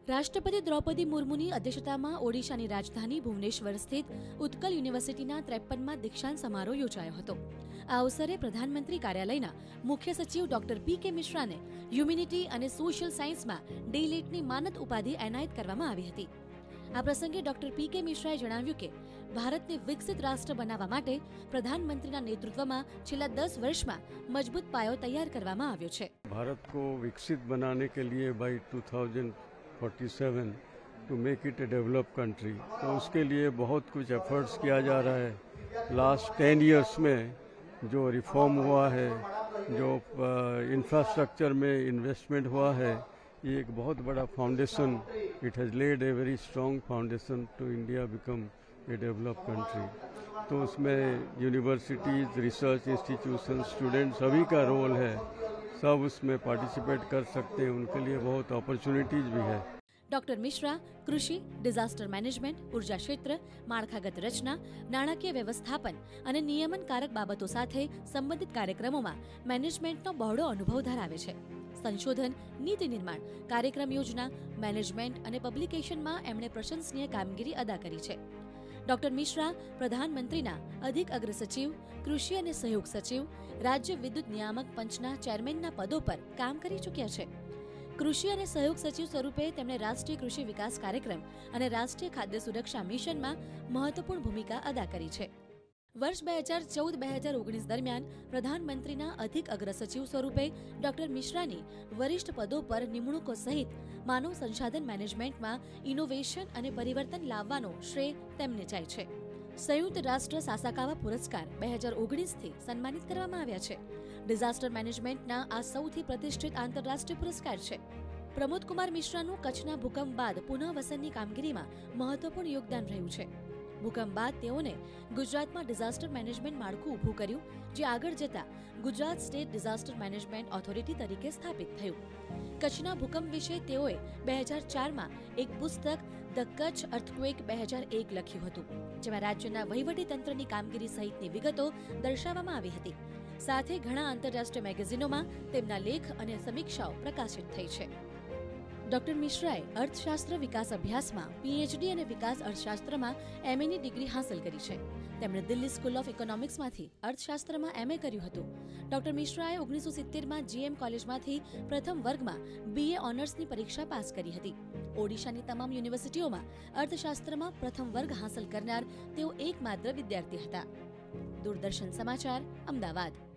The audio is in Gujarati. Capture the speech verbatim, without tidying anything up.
રાષ્ટ્રપતિ દ્રૌપદી મુર્મુની અધ્યક્ષતામાં ઓડિશાની રાજધાની ભુવનેશ્વર સ્થિત ઉત્કલ યુનિવર્સિટીના ત્રેપનમાં દીક્ષાંત સમારોહ યોજાયો હતો. આ અવસરે પ્રધાનમંત્રી કાર્યાલયના મુખ્ય સચિવ ડોક્ટર પી કે મિશ્રાને હ્યુમેનિટી અને સોશિયલ સાયન્સમાં ડીલિટની માનદ ઉપાધિ એનાયત કરવામાં આવી હતી. આ પ્રસંગે ડોક્ટર પી કે મિશ્રાએ જણાવ્યું કે ભારતને વિકસિત રાષ્ટ્ર બનાવવા માટે પ્રધાનમંત્રીના નેતૃત્વમાં છેલ્લા દસ વર્ષમાં મજબૂત પાયો તૈયાર કરવામાં આવ્યો છે. भारत को विकसित बनाने के लिए by two thousand forty seven to make it a develop country, तो उसके लिए बहुत कुछ एफर्ट्स किया जा रहा है. लास्ट टेन इयर्स में जो रिफॉर्म हुआ है, जो इंफ्रास्ट्रक्चर में इन्वेस्टमेंट हुआ है, ये एक बहुत बड़ा foundation, it has laid a very strong foundation to India become a develop country. तो उसमें यूनिवर्सिटीज़, रिसर्च इंस्टीट्यूशन, स्टूडेंट्स सभी का रोल है. सब उसमें पार्टिसिपेट कर सकते हैं, उनके लिए बहुत अपॉर्चुनिटीज भी है. डॉक्टर मिश्रा कृषि, डिजास्टर मैनेजमेंट, ऊर्जा क्षेत्र, माળખાગત રચના, નાણાકીય વ્યવસ્થાપન અને નિયમનકારક બાબતો સાથે સંબંધિત કાર્યક્રમોમાં મેનેજમેન્ટનો બહોળો અનુભવ ધરાવે છે. સંશોધન, નીતિ નિર્માણ, કાર્યક્રમ યોજના, મેનેજમેન્ટ અને પબ્લિકેશનમાં એમણે પ્રશંસનીય કામગીરી અદા કરી છે. ડોક્ટર મિશ્રા પ્રધાનમંત્રીના અધિક અગ્ર સચિવ, કૃષિ અને સહયોગ સચિવ, રાજ્ય વિદ્યુત નિયામક પંચના ચેરમેનના પદો પર કામ કરી ચૂક્યા છે. કૃષિ અને સહયોગ સચિવ સ્વરૂપે તેમણે રાષ્ટ્રીય કૃષિ વિકાસ કાર્યક્રમ અને રાષ્ટ્રીય ખાદ્ય સુરક્ષા મિશનમાં મહત્વપૂર્ણ ભૂમિકા અદા કરી છે. વર્ષ બે હજાર ચૌદ બે હજાર ઓગણીસ દરમિયાન પ્રધાનમંત્રીના અધિક અગ્ર સચિવ સ્વરૂપે ડોક્ટર મિશ્રાની વરિષ્ઠ પદો પર નિમણૂકો સહિત માનવ સંસાધન મેનેજમેન્ટમાં ઇનોવેશન અને પરિવર્તન લાવવાનો શ્રેય તેમને જાય છે. સંયુક્ત રાષ્ટ્ર સાસાકાવા પુરસ્કાર બે હજાર ઓગણીસથી સન્માનિત કરવામાં આવ્યા છે. ડિઝાસ્ટર મેનેજમેન્ટના આ સૌથી પ્રતિષ્ઠિત આંતરરાષ્ટ્રીય પુરસ્કાર છે. પ્રમોદ કુમાર મિશ્રાનું કચ્છના ભૂકંપ બાદ પુનઃવસનની કામગીરીમાં મહત્વપૂર્ણ યોગદાન રહ્યું છે. ભૂકંપ બાદ તેઓને ગુજરાતમાં ડિઝાસ્ટર મેનેજમેન્ટ માળખું ઊભું કર્યું, જે આગળ જતા Gujarat State Disaster Management Authority તરીકે સ્થાપિત થયું. કચ્છના ભૂકંપ વિશે તેઓએ બે હજાર ચારમાં એક પુસ્તક ધ કચ્છ અર્થક્વેક બે હજાર એક લખ્યું હતું, જેમાં રાજ્યના વહીવટી તંત્રની કામગીરી સહિતની વિગતો દર્શાવવામાં આવી હતી. સાથે ઘણા આંતરરાષ્ટ્રીય મેગેઝિનોમાં તેમના લેખ અને સમીક્ષાઓ પ્રકાશિત થઈ છે. ડોક્ટર મિશ્રાએ અર્થશાસ્ત્ર વિકાસ અભ્યાસમાં પીએચડી અને વિકાસ અર્થશાસ્ત્રમાં એમએની ડિગ્રી હાંસલ કરી છે. તેમણે દિલ્હી સ્કૂલ ઓફ ઇકોનોમિક્સમાંથી અર્થશાસ્ત્રમાં એમએ કર્યું હતું. ડોક્ટર મિશ્રાએ ઓગણીસો સિત્તેરમાં જીએમ કોલેજમાંથી પ્રથમ વર્ગમાં બીએ ઓનર્સની પરીક્ષા પાસ કરી હતી. ઓડિશાની તમામ યુનિવર્સિટીઓમાં અર્થશાસ્ત્રમાં પ્રથમ વર્ગ હાંસલ કરનાર તેઓ એકમાત્ર વિદ્યાર્થી હતા. દૂરદર્શન સમાચાર, અમદાવાદ.